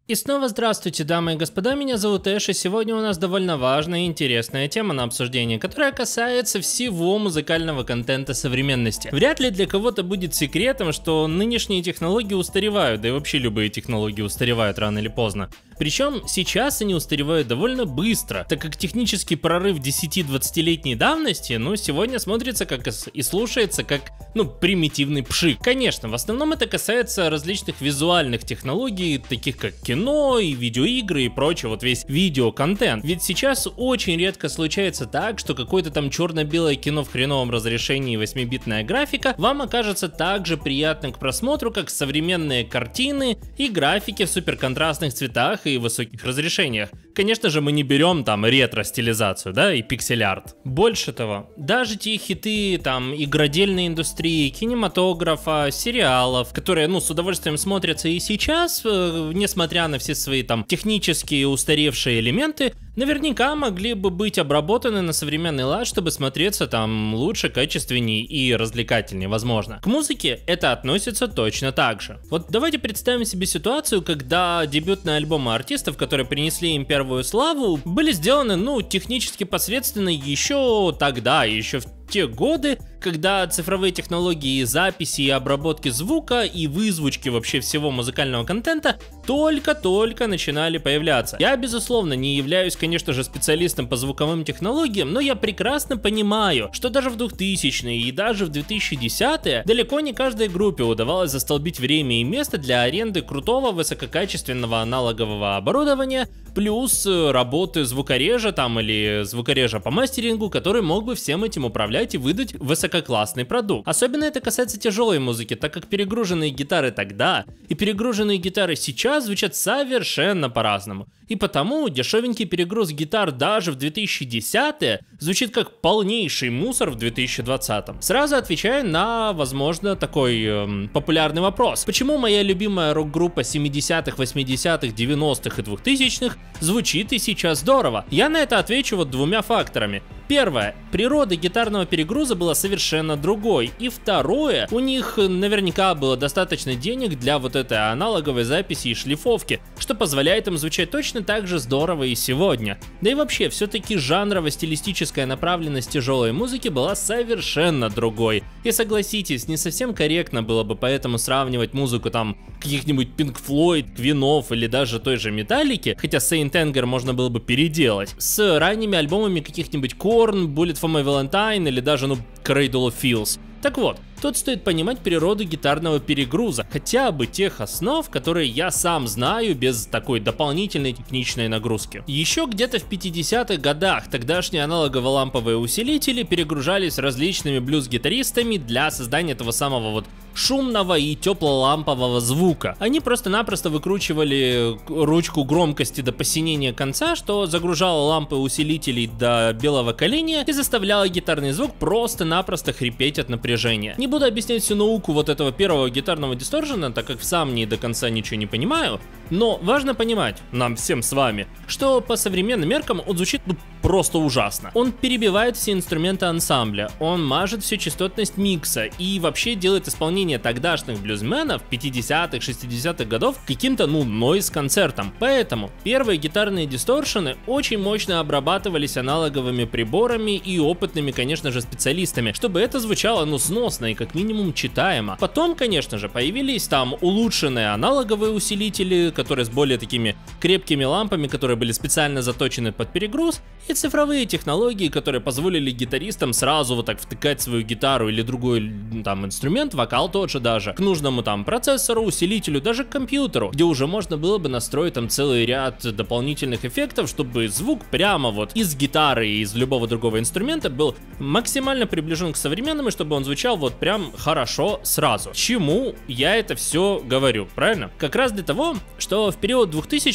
И снова здравствуйте, дамы и господа, меня зовут Эш, и сегодня у нас довольно важная и интересная тема на обсуждение, которая касается всего музыкального контента современности. Вряд ли для кого-то будет секретом, что нынешние технологии устаревают, да и вообще любые технологии устаревают рано или поздно. Причем сейчас они устаревают довольно быстро, так как технический прорыв 10-20-летней давности, сегодня смотрится как и слушается как, примитивный пшик. Конечно, в основном это касается различных визуальных технологий, таких как кино и видеоигры и прочее, вот весь видеоконтент. Ведь сейчас очень редко случается так, что какое-то там черно-белое кино в хреновом разрешении и 8-битная графика вам окажется так же приятным к просмотру, как современные картины и графики в суперконтрастных цветах и высоких разрешениях. Конечно же, мы не берем там ретро-стилизацию, да, и пиксель-арт. Больше того, даже те хиты там игродельной индустрии, кинематографа, сериалов, которые, с удовольствием смотрятся и сейчас, несмотря на все свои там технические устаревшие элементы, наверняка могли бы быть обработаны на современный лад, чтобы смотреться там лучше, качественнее и развлекательнее, возможно. К музыке это относится точно так же. Вот давайте представим себе ситуацию, когда дебютные альбомы артистов, которые принесли им первую славу, были сделаны, технически посредственно еще тогда, еще в те годы, когда цифровые технологии записи и обработки звука и вызвучки вообще всего музыкального контента только-только начинали появляться. Я, безусловно, не являюсь, конечно же, специалистом по звуковым технологиям, но я прекрасно понимаю, что даже в 2000-е и даже в 2010-е далеко не каждой группе удавалось застолбить время и место для аренды крутого высококачественного аналогового оборудования, плюс работы звукорежа там или звукорежа по мастерингу, который мог бы всем этим управлять и выдать высококлассный продукт. Особенно это касается тяжелой музыки, так как перегруженные гитары тогда и перегруженные гитары сейчас звучат совершенно по-разному. И потому дешевенький перегруз гитар даже в 2010-е звучит как полнейший мусор в 2020-м. Сразу отвечаю на, возможно, такой популярный вопрос. Почему моя любимая рок-группа 70-х, 80-х, 90-х и 2000-х звучит и сейчас здорово? Я на это отвечу вот двумя факторами. Первое. Природа гитарного перегруза была совершенно другой. И второе. У них наверняка было достаточно денег для вот этой аналоговой записи и шлифовки, что позволяет им звучать точно так же здорово и сегодня. Да и вообще, все-таки жанрово-стилистическая направленность тяжелой музыки была совершенно другой. И согласитесь, не совсем корректно было бы поэтому сравнивать музыку там каких-нибудь Pink Floyd, Квинов или даже той же Металлики, хотя Saint Anger можно было бы переделать, с ранними альбомами каких-нибудь Korn, Bullet for My Valentine или даже, Cradle of Filth. Так вот, тут стоит понимать природу гитарного перегруза, хотя бы тех основ, которые я сам знаю без такой дополнительной техничной нагрузки. Еще где-то в 50-х годах тогдашние аналогово-ламповые усилители перегружались различными блюз-гитаристами для создания этого самого вот шумного и теплолампового звука. Они просто-напросто выкручивали ручку громкости до посинения конца, что загружало лампы усилителей до белого коленя и заставляло гитарный звук просто-напросто хрипеть от напряжения. Не буду объяснять всю науку вот этого первого гитарного дисторшена, так как сам не до конца ничего не понимаю, но важно понимать, нам всем с вами, что по современным меркам он звучит просто ужасно. Он перебивает все инструменты ансамбля, он мажет всю частотность микса и вообще делает исполнение тогдашних блюзменов 50-х, 60-х годов каким-то, нойз-концертом. Поэтому первые гитарные дисторшены очень мощно обрабатывались аналоговыми приборами и опытными, конечно же, специалистами, чтобы это звучало, сносно и как минимум читаемо. Потом, конечно же, появились там улучшенные аналоговые усилители, которые с более такими крепкими лампами, которые были специально заточены под перегруз, и цифровые технологии, которые позволили гитаристам сразу вот так втыкать свою гитару или другой там инструмент, вокал тот же даже, к нужному там процессору, усилителю, даже к компьютеру, где уже можно было бы настроить там целый ряд дополнительных эффектов, чтобы звук прямо вот из гитары и из любого другого инструмента был максимально приближен к современному, чтобы он звучал вот прям хорошо сразу. Чему я это все говорю, правильно? Как раз для того, что в период 2000-х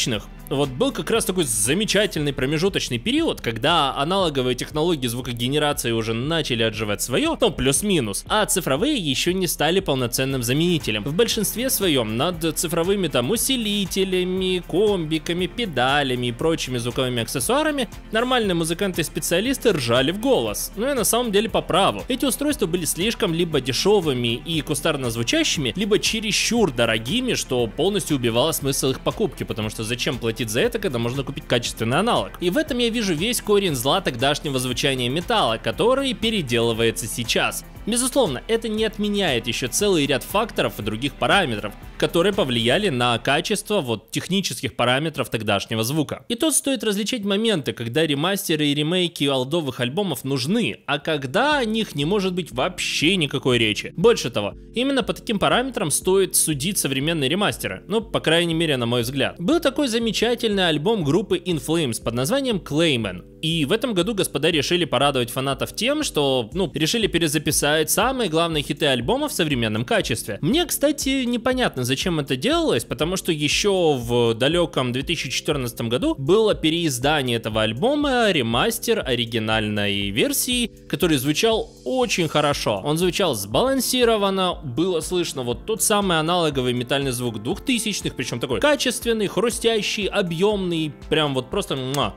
вот был как раз такой замечательный промежуточный период, когда аналоговые технологии звукогенерации уже начали отживать свое, ну плюс-минус, а цифровые еще не стали полноценным заменителем. В большинстве своем над цифровыми там усилителями, комбиками, педалями и прочими звуковыми аксессуарами нормальные музыканты и специалисты ржали в голос. Ну и на самом деле по праву. Эти устройства были слишком либо дешевыми и кустарно звучащими, либо чересчур дорогими, что полностью убивало смысл их покупки, потому что зачем платить за это, когда можно купить качественный аналог. И в этом я вижу весь корень зла тогдашнего звучания металла, который переделывается сейчас. Безусловно, это не отменяет еще целый ряд факторов и других параметров, которые повлияли на качество вот технических параметров тогдашнего звука. И тут стоит различать моменты, когда ремастеры и ремейки олдовых альбомов нужны, а когда о них не может быть вообще никакой речи. Больше того, именно по таким параметрам стоит судить современные ремастеры, ну, по крайней мере, на мой взгляд. Был такой замечательный альбом группы In Flames под названием Clayman. И в этом году господа решили порадовать фанатов тем, что, решили перезаписать самые главные хиты альбома в современном качестве. Мне, кстати, непонятно, зачем это делалось, потому что еще в далеком 2014 году было переиздание этого альбома, ремастер оригинальной версии, который звучал очень хорошо. Он звучал сбалансированно, было слышно вот тот самый аналоговый метальный звук 2000-х, причем такой качественный, хрустящий, объемный, прям вот просто муа.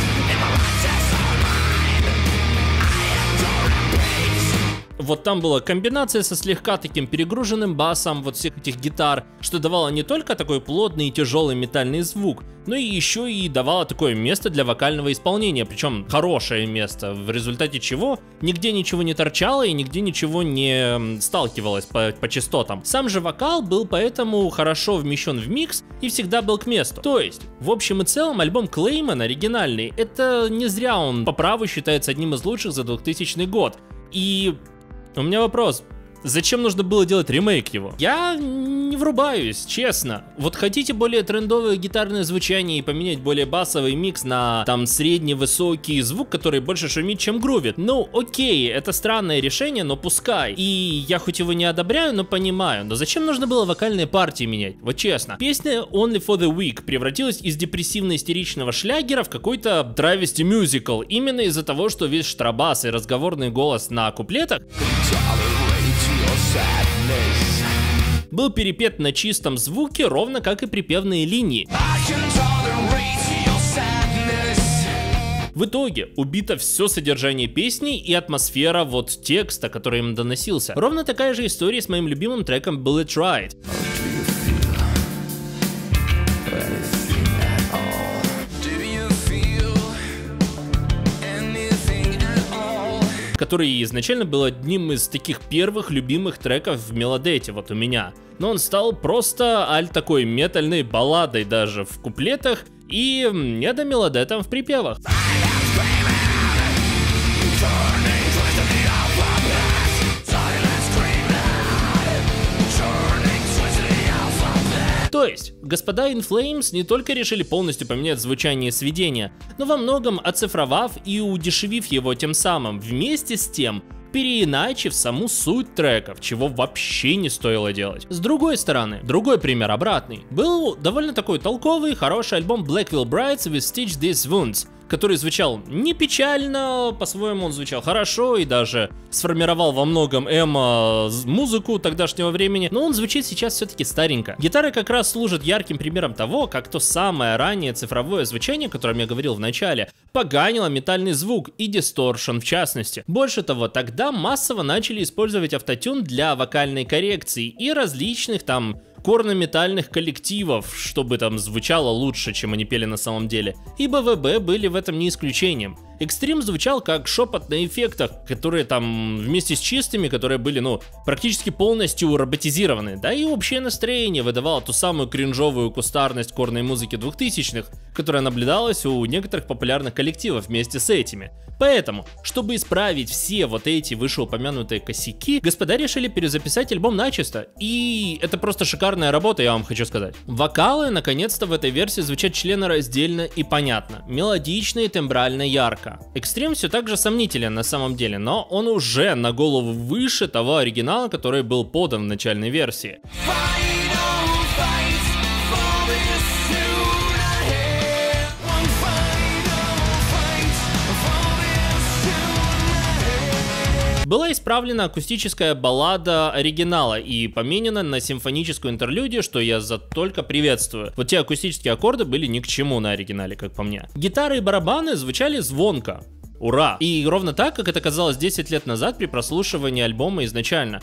Вот там была комбинация со слегка таким перегруженным басом вот всех этих гитар, что давало не только такой плотный и тяжелый метальный звук, но и еще и давало такое место для вокального исполнения, причем хорошее место, в результате чего нигде ничего не торчало и нигде ничего не сталкивалось по частотам. Сам же вокал был поэтому хорошо вмещен в микс и всегда был к месту. То есть, в общем и целом, альбом Clayman оригинальный, это не зря он по праву считается одним из лучших за 2000 год. И у меня вопрос. Зачем нужно было делать ремейк его? Я не врубаюсь, честно. Вот хотите более трендовое гитарное звучание и поменять более басовый микс на там средний-высокий звук, который больше шумит, чем грувит. Ну окей, это странное решение, но пускай. И я хоть его не одобряю, но понимаю. Но зачем нужно было вокальные партии менять? Вот честно. Песня Only for the Weak превратилась из депрессивно-истеричного шлягера в какой-то travesty musical. Именно из-за того, что весь штрабас и разговорный голос на куплетах был перепет на чистом звуке, ровно как и припевные линии. В итоге убито все содержание песни и атмосфера вот текста, который им доносился. Ровно такая же история с моим любимым треком Bullet Ride, который изначально был одним из таких первых любимых треков в Мелодете, вот у меня. Но он стал просто такой метальной балладой даже в куплетах и недомелодетом в припевах. То есть, господа In Flames не только решили полностью поменять звучание и сведения, но во многом оцифровав и удешевив его тем самым, вместе с тем переиначив саму суть треков, чего вообще не стоило делать. С другой стороны, другой пример обратный. Был довольно такой толковый, хороший альбом Blackwell Brides with Stitch These Wounds, который звучал не печально, по-своему он звучал хорошо и даже сформировал во многом музыку тогдашнего времени, но он звучит сейчас все-таки старенько. Гитары как раз служат ярким примером того, как то самое раннее цифровое звучание, о котором я говорил в начале, поганило метальный звук и дисторшн в частности. Больше того, тогда массово начали использовать автотюн для вокальной коррекции и различных там корно-метальных коллективов, чтобы там звучало лучше, чем они пели на самом деле. И БВБ были в этом не исключением. Экстрим звучал как шепот на эффектах, которые там вместе с чистыми, которые были, практически полностью роботизированы. Да и общее настроение выдавало ту самую кринжовую кустарность корной музыки 2000-х, которая наблюдалась у некоторых популярных коллективов вместе с этими. Поэтому, чтобы исправить все вот эти вышеупомянутые косяки, господа решили перезаписать альбом начисто. И это просто шикарная работа, я вам хочу сказать. Вокалы, наконец-то, в этой версии звучат членораздельно и понятно, мелодично и тембрально ярко. Экстрим все так же сомнителен на самом деле, но он уже на голову выше того оригинала, который был подан в начальной версии. была исправлена акустическая баллада оригинала и поменена на симфоническую интерлюдию, что я только приветствую. Вот те акустические аккорды были ни к чему на оригинале, как по мне. Гитары и барабаны звучали звонко. Ура! И ровно так, как это казалось 10 лет назад при прослушивании альбома изначально.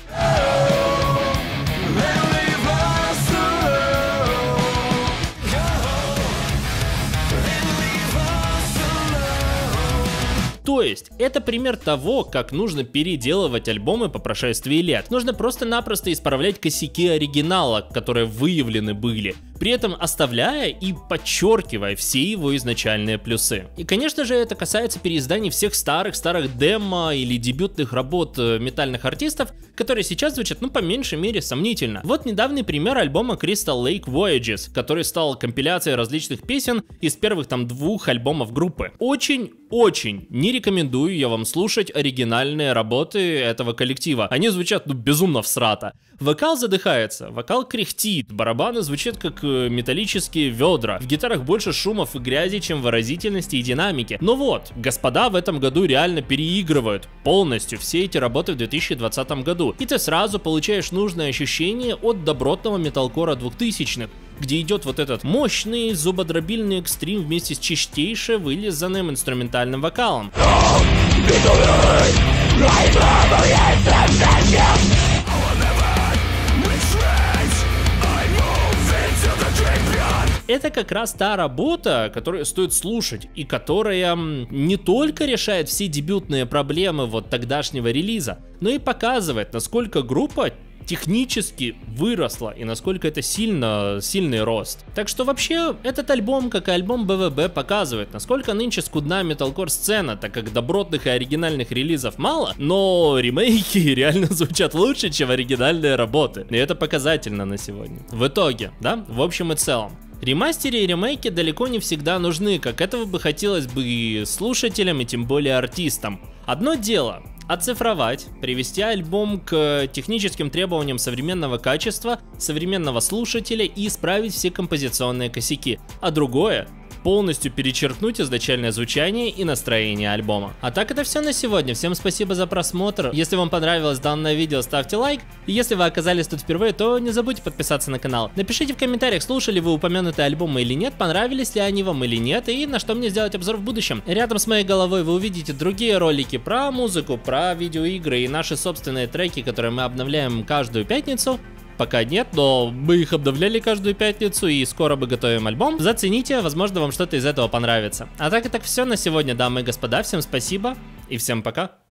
То есть, это пример того, как нужно переделывать альбомы по прошествии лет. Нужно просто-напросто исправлять косяки оригинала, которые выявлены были, при этом оставляя и подчеркивая все его изначальные плюсы. И, конечно же, это касается переизданий всех старых демо или дебютных работ метальных артистов, которые сейчас звучат, ну, по меньшей мере, сомнительно. Вот недавний пример альбома Crystal Lake Voyages, который стал компиляцией различных песен из первых там 2 альбомов группы. Очень не рекомендую я вам слушать оригинальные работы этого коллектива. Они звучат, ну, безумно всрато. Вокал задыхается, вокал кряхтит, барабаны звучат как металлические ведра. В гитарах больше шумов и грязи, чем выразительности и динамики. Но вот, господа в этом году реально переигрывают полностью все эти работы в 2020 году. И ты сразу получаешь нужное ощущение от добротного металкора 2000-х, где идет вот этот мощный зубодробильный экстрим вместе с чистейше вылизанным инструментальным вокалом. Это как раз та работа, которую стоит слушать и которая не только решает все дебютные проблемы вот тогдашнего релиза, но и показывает, насколько группа технически выросла и насколько это сильный рост. Так что вообще этот альбом, как и альбом БВБ, показывает, насколько нынче скудна металкор сцена, так как добротных и оригинальных релизов мало, но ремейки реально звучат лучше, чем оригинальные работы. И это показательно на сегодня. В итоге, да, в общем и целом, ремастеры и ремейки далеко не всегда нужны, как этого бы хотелось бы и слушателям, и тем более артистам. Одно дело оцифровать, привести альбом к техническим требованиям современного качества, современного слушателя и исправить все композиционные косяки. А другое — полностью перечеркнуть изначальное звучание и настроение альбома. А так это все на сегодня. Всем спасибо за просмотр. Если вам понравилось данное видео, ставьте лайк. И если вы оказались тут впервые, то не забудьте подписаться на канал. Напишите в комментариях, слушали вы упомянутые альбомы или нет, понравились ли они вам или нет, и на что мне сделать обзор в будущем. Рядом с моей головой вы увидите другие ролики про музыку, про видеоигры и наши собственные треки, которые мы обновляем каждую пятницу. Пока нет, но мы их обновляли каждую пятницу и скоро мы готовим альбом. Зацените, возможно, вам что-то из этого понравится. А так и так все на сегодня, дамы и господа. Всем спасибо и всем пока.